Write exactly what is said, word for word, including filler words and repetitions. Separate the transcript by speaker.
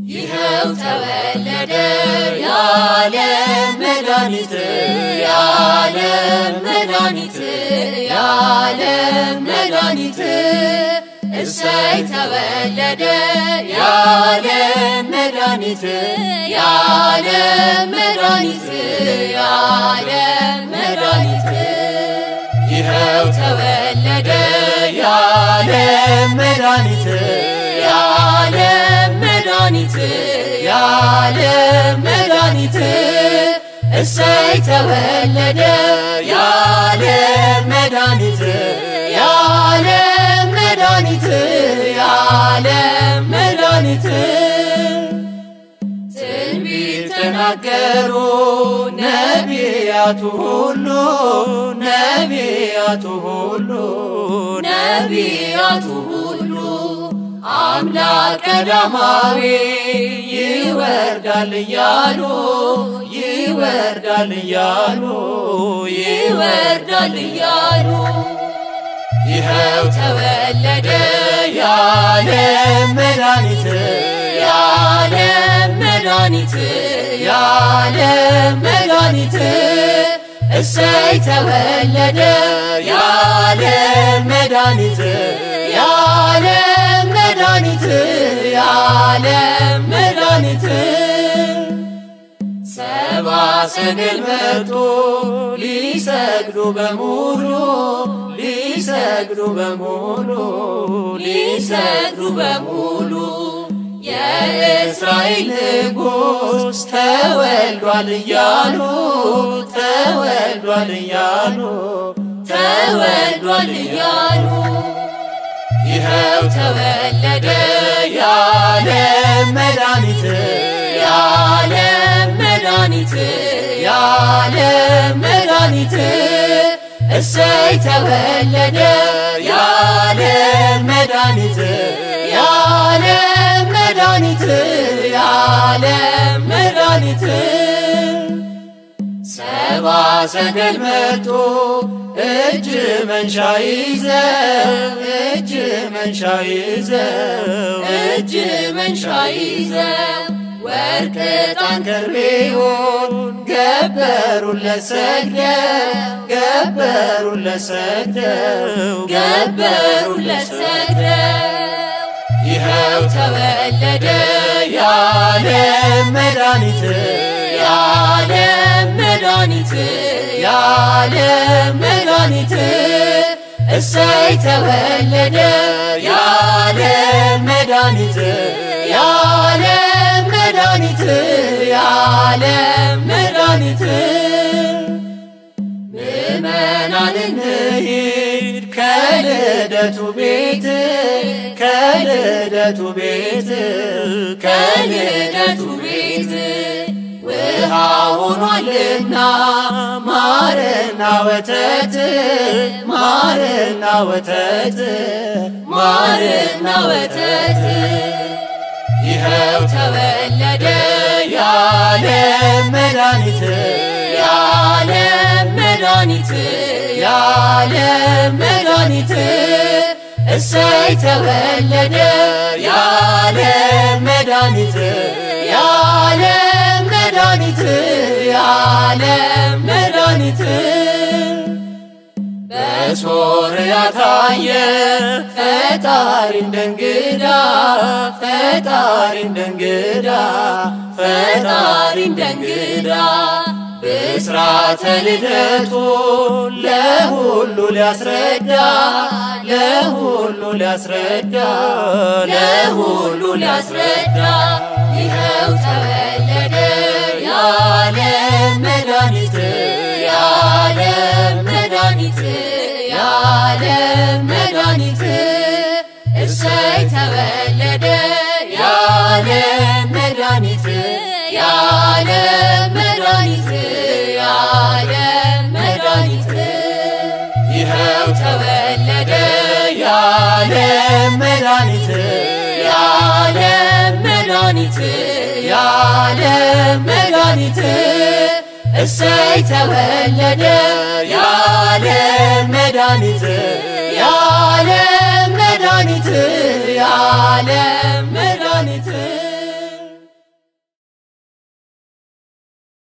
Speaker 1: ይኸው ተወለደ የዓለም መድኃኒት የዓለም መድኃኒት የዓለም መድኃኒት እሰይ ተወለደ የዓለም መድኃኒት የዓለም መድኃኒት የዓለም መድኃኒት ይኸው ተወለደ የዓለም መድኃኒት የዓለም መድኃኒት የዓለም መድኃኒት እሰይ ተወለደ የዓለም መድኃኒት የዓለም መድኃኒት የዓለም መድኃኒት ትንቢት ተናገሩ ነቢያቱ ሁሉ ነቢያቱ ሁሉ ነቢያቱ ሁሉ አምላክ ቀዳማዊ ይወርዳል እያሉ ይወርዳል እያሉ ይወርዳል እያሉ ይኸው ተወለደ የዓለም መድኃኒት የዓለም መድኃኒት የዓለም መድኃኒት እሰይ ተወለደ የዓለም መድኃኒት የዓለም መድኃኒት የዓለም መድኃኒት ሰባ ሰገል መጡ ሊሰግዱ በሙሉ ሊሰግዱ በሙሉ ሊሰግዱ በሙሉ የእስራኤል ንጉሥ ተወልዷል እያሉ ተወልዷል እያሉ ተወልዷል እያሉ ይኸው ተወለደ የዓለም መድኃኒት የዓለም መድኃኒት የዓለም መድኃኒት እሰይ ተወለደ የዓለም መድኃኒት የዓለም መድኃኒት የዓለም መድኃኒት ሰባ ሰገል መጡ እጅ መንሻ ይዘው እጅ መንሻ ይዘው እጅ መንሻ ይዘው ወርቅ ዕጣን ከርቤውን ገበሩለት ሰግደው ገበሩለት ሰግደው ገበሩለት ሰግደው ይኸው ተወለደ የዓለም መድኃኒት የዓለም መድኃኒት የዓለም መድኃኒት እሰይ ተወለደ የዓለም መድኃኒት የዓለም መድኃኒት የዓለም መድኃኒት ምእመናን እንሂድ ከልደቱ ቤት ከልደቱ ቤት ከልደቱ ቤት ውሃ ሆኗልና ማርና ወተት ማርና ወተት ማርና ወተት ይኸው ተወለደ የዓለም መድኃኒት የዓለም መድኃኒት የዓለም መድኃኒት እሰይ ተወለደ የዓለም መድኃኒት የዓለም መድኃኒት የዓለም መድኃኒት በሶርያ ታየ ፈጣሪ እንደ እንግዳ ፈጣሪ እንደ እንግዳ ፈጣሪ እንደ እንግዳ ብስራተ ልደቱ ለሁሉ ሊያስረዳ ለሁሉ ሊያስረዳ ለሁሉ ሊያስረዳ ይኸው ተወለደ የዓለም መድኃኒት የዓለም መድኃኒት የዓለም መድኃኒት እሰይ ተወለደ የዓለም መድኃኒት የዓለም መድኃኒት የዓለም መድኃኒት ይኸው ተወለደ የዓለም መድኃኒት የዓለም መድኃኒት የዓለም መድኃኒት እሰይ ተወለደ የዓለም መድኃኒት የዓለም መድኃኒት የዓለም መድኃኒት